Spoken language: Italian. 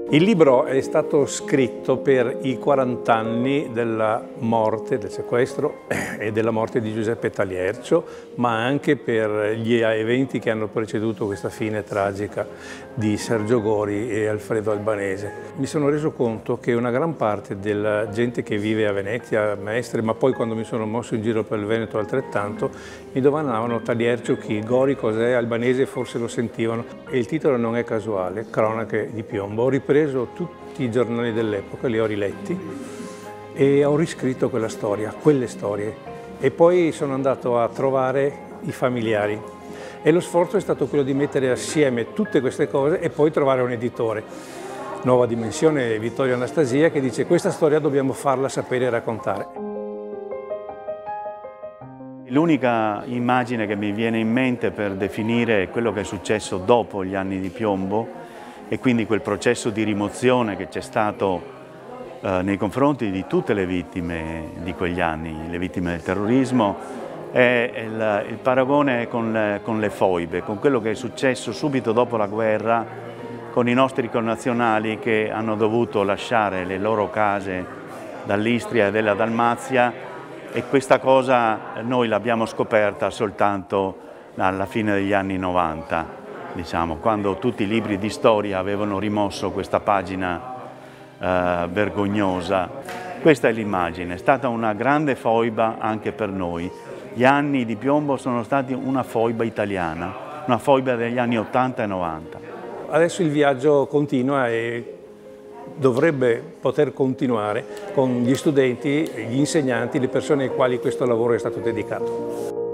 Il libro è stato scritto per i 40 anni della morte, del sequestro e della morte di Giuseppe Taliercio, ma anche per gli eventi che hanno preceduto questa fine tragica di Sergio Gori e Alfredo Albanese. Mi sono reso conto che una gran parte della gente che vive a Venezia, a Mestre, ma poi quando mi sono mosso in giro per il Veneto altrettanto, mi domandavano Taliercio chi, Gori cos'è, Albanese forse lo sentivano. E il titolo non è casuale, Cronache di piombo. Ho ripreso tutti i giornali dell'epoca, li ho riletti e ho riscritto quella storia, quelle storie. E poi sono andato a trovare i familiari. E lo sforzo è stato quello di mettere assieme tutte queste cose e poi trovare un editore. Nuova Dimensione, Vittorio Anastasia, che dice questa storia dobbiamo farla sapere e raccontare. L'unica immagine che mi viene in mente per definire quello che è successo dopo gli anni di piombo e quindi quel processo di rimozione che c'è stato nei confronti di tutte le vittime di quegli anni, le vittime del terrorismo, è il paragone con le foibe, con quello che è successo subito dopo la guerra con i nostri connazionali che hanno dovuto lasciare le loro case dall'Istria e della Dalmazia, e questa cosa noi l'abbiamo scoperta soltanto alla fine degli anni 90. Diciamo, quando tutti i libri di storia avevano rimosso questa pagina vergognosa. Questa è l'immagine, è stata una grande foiba anche per noi. Gli anni di piombo sono stati una foiba italiana, una foiba degli anni 80 e 90. Adesso il viaggio continua e dovrebbe poter continuare con gli studenti, gli insegnanti, le persone ai quali questo lavoro è stato dedicato.